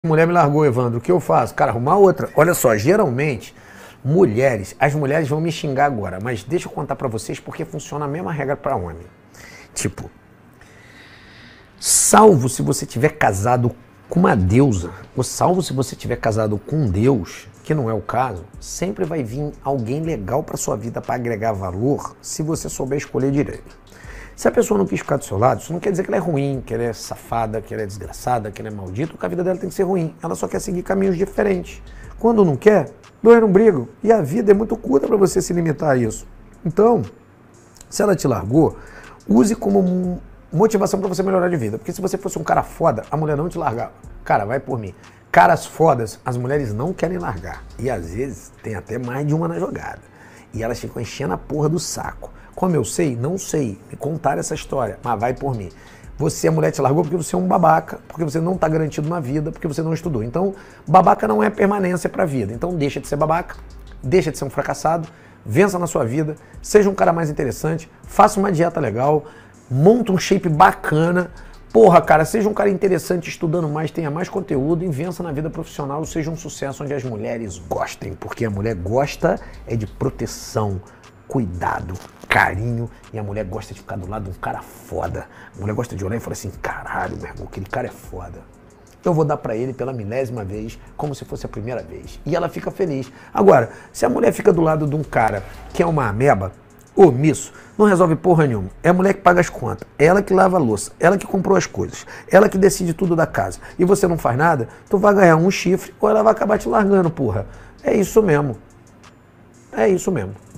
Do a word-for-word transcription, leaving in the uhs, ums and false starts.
Mulher me largou, Evandro, o que eu faço? Cara, arrumar outra. Olha só, geralmente, mulheres, as mulheres vão me xingar agora, mas deixa eu contar pra vocês porque funciona a mesma regra pra homem. Tipo, salvo se você tiver casado com uma deusa, ou salvo se você tiver casado com um Deus, que não é o caso, sempre vai vir alguém legal pra sua vida pra agregar valor se você souber escolher direito. Se a pessoa não quis ficar do seu lado, isso não quer dizer que ela é ruim, que ela é safada, que ela é desgraçada, que ela é maldita, que a vida dela tem que ser ruim. Ela só quer seguir caminhos diferentes. Quando não quer, dois não brigam. E a vida é muito curta para você se limitar a isso. Então, se ela te largou, use como motivação para você melhorar de vida. Porque se você fosse um cara foda, a mulher não te largava. Cara, vai por mim. Caras fodas, as mulheres não querem largar. E às vezes tem até mais de uma na jogada. E elas ficam enchendo a porra do saco. Como eu sei? Não sei. Me contaram essa história, mas vai por mim. Você, a mulher te largou porque você é um babaca, porque você não está garantido na vida, porque você não estudou. Então, babaca não é permanência para a vida. Então, deixa de ser babaca, deixa de ser um fracassado, vença na sua vida, seja um cara mais interessante, faça uma dieta legal, monta um shape bacana. Porra, cara, seja um cara interessante, estudando mais, tenha mais conteúdo e vença na vida profissional, seja um sucesso onde as mulheres gostem, porque a mulher gosta é de proteção, cuidado, carinho, e a mulher gosta de ficar do lado de um cara foda. A mulher gosta de olhar e falar assim, caralho, meu irmão, aquele cara é foda. Eu vou dar pra ele pela milésima vez, como se fosse a primeira vez. E ela fica feliz. Agora, se a mulher fica do lado de um cara que é uma ameba, omisso, não resolve porra nenhuma. É a mulher que paga as contas, é ela que lava a louça, ela que comprou as coisas, ela que decide tudo da casa. E você não faz nada, tu vai ganhar um chifre ou ela vai acabar te largando, porra. É isso mesmo. É isso mesmo.